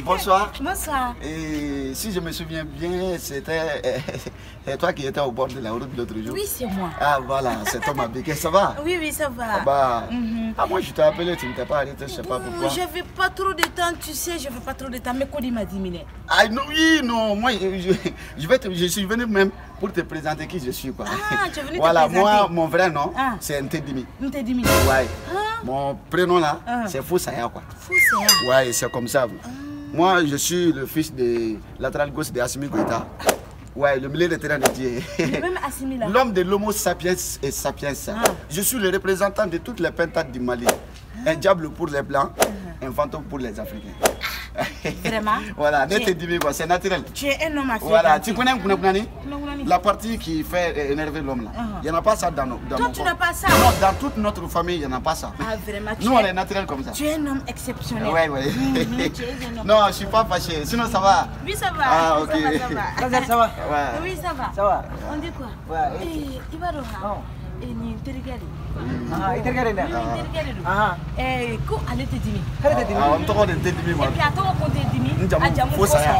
Bonsoir. Bonsoir. Et si je me souviens bien, c'était toi qui étais au bord de la route l'autre jour. Oui, c'est moi. Ah voilà, c'est Thomas Biquet, ça va? Oui, oui, ça va. Moi je t'ai appelé, tu ne t'es pas arrêté, je ne sais pas pourquoi. J'avais pas trop de temps, tu sais, j'avais pas trop de temps, mais Cody m'a dit, Ah non, oui, non, moi je suis venu même pour te présenter qui je suis quoi. Ah, tu es venu voilà, te présenter. moi, mon vrai nom, c'est Ntedimi. Ntedimi. Ouais. Mon prénom là, c'est Foussaya quoi. Foussaya. Ouais, c'est comme ça. Moi, je suis le fils de latéral gauche de Assimi Goïta. Ouais, le milieu de terrain de Dieu. L'homme de l'homo sapiens et sapiens. Je suis le représentant de toutes les pentades du Mali. Un diable pour les blancs, un fantôme pour les Africains. Vraiment? Voilà, c'est naturel. Tu es un homme africain. Voilà, tu connais Mkounakounani? La partie qui fait énerver l'homme là. Il n'y en a pas ça dans nos Toi, tu n'as pas ça? Non, dans toute notre famille, il n'y en a pas ça. Ah, vraiment? Nous, on est naturel comme ça. Tu es un homme exceptionnel. Ouais, ouais. Non, je ne suis pas fâché. Sinon, ça va? Oui, ça va. Ah, ok. Ça va. Ça va? Oui, ça va. Ça va? On dit quoi? Ouais. Il va revoir. Ni terigari. Terigari na. Terigari. Ko ale te dimi. Kare te dimi. On tɔgɔ de tɛ dimi ma. Et puis a tɔgɔ ko te dimi. A jamu Fosaya.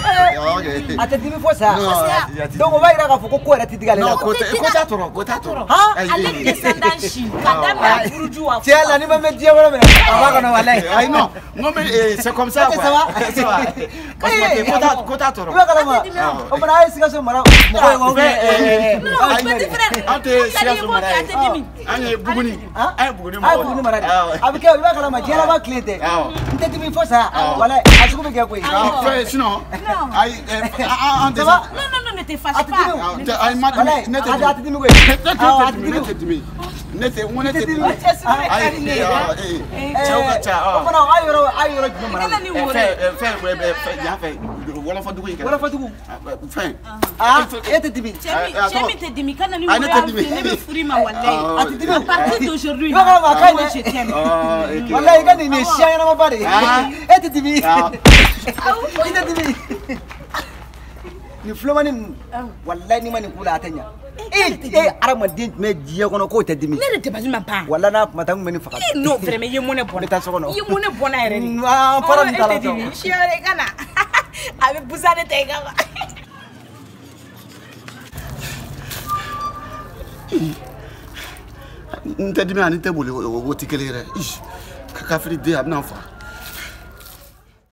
A tɛ dimi Fosaya. Donc o b'a yira k'a fɔ ko ko yɛrɛ tɛ digi ale la. Non, ko t'a tɔrɔ, ko t'a tɔrɔ. Ale descendant si. Ka daminɛ buruju wa. Tiɲɛ la ni ma mɛn diɲɛ kɔnɔ minɛ. A b'a kɔnɔ walayi. Ayi non, non mais c'est comme ça quoi. Ça va? Ça va. Parce que ko t'a tɔrɔ. I b'a kalama. O kumana a ye Sikaso mara mɔgɔ ye wa ou bien. Non, petit frère. An tɛ Sikaso mara ye. An ye Buguni. An ye Buguni mɔgɔ. A ye Buguni mara de. A bɛ kɛ i b'a kalama diɲɛ laban tile tɛ. N tɛ dimi Fosaya. Walayi a sugu bɛ kɛ koyi. Sinon. Ayi an tɛ. Non, ne te fâche pas. Ayi ma dimi. Ne tɛ dimi koyi. Ne tɛ dimi. Ne tɛ dimi. Ayi cɛw ka ca. O fana a ye yɔrɔ jumɛn mara. Fɛn yan fɛ wɔlɔfɔdugu in kɛ. Wɔlɔfɔdugu. Fɛn. E tɛ dimi. Cɛ min tɛ dimi kana ni wolo ne bɛ furu ma walayi. A tɛ dimi. À partir d'aujourd'hui. I b'a kalama a ka ɲi je dɛ. t'aime. Walayi i ka nin ye siya ɲɛnamaba de ye. E tɛ dimi. I tɛ dimi. Ni filomani ninnu walayi ni ma nin k'u la a tɛ ɲa. E adamaden tun bɛ diɲɛ kɔnɔ k'o tɛ dimi. Ne de tɛ basi ma pan. Walayi n'a kuma ta n tun bɛ nin faga. Non vraiment i ye mun ne bɔnna. N bɛ taa so kɔnɔ. I ye mun ne bɔnna yɛrɛ de. An fara nin ta la E tɛ dimi siya wɛrɛ ka na. A bɛ busan ne ta i ka ma. N tɛ dimi ani n tɛ boli o tɛ kelen ye dɛ. Kafiri den a bɛna n faga.